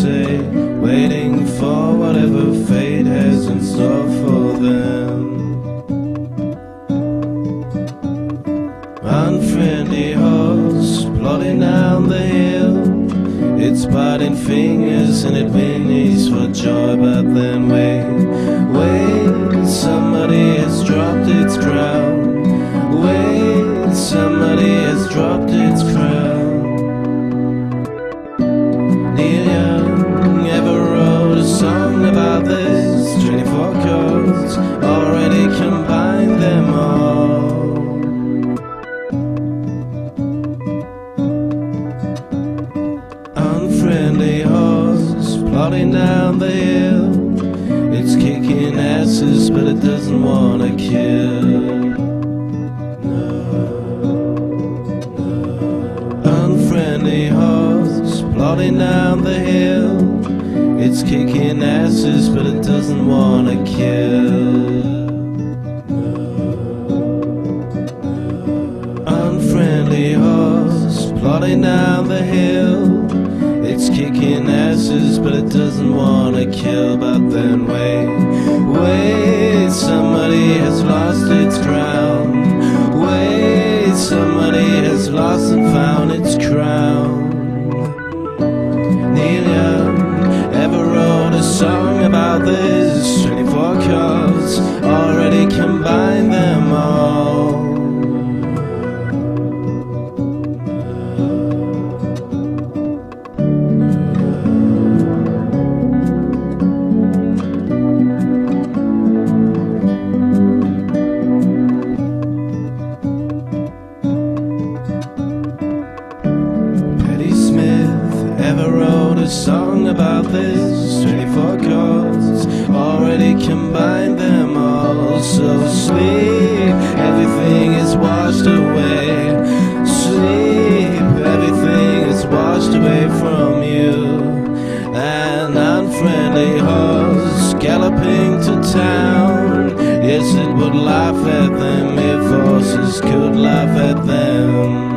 say, waiting for whatever fate has in store for them. Unfriendly horse plodding down the hill, it's biting fingers and it whinnies for joy, but then wait, somebody has dropped its crown. Wait, somebody has dropped its crown. Neil Young ever wrote a song about this? 24 chords already combined them all. Unfriendly horse plodding down the hill, it's kicking asses but it doesn't wanna kill. Unfriendly horse plodding down the hill, it's kicking asses but it doesn't wanna kill. Unfriendly horse plodding down the hill, it's kicking asses but it doesn't wanna kill, but then wait, somebody has lost its crown. Wait, somebody has lost and found its crown. Neil Young ever wrote a song about this? 24 chords already combined them all. Ever wrote a song about this? 24 chords already combined them all. So sleep, everything is washed away. Sleep, everything is washed away from you. An unfriendly horse galloping to town, yes, it would laugh at them if horses could laugh at them.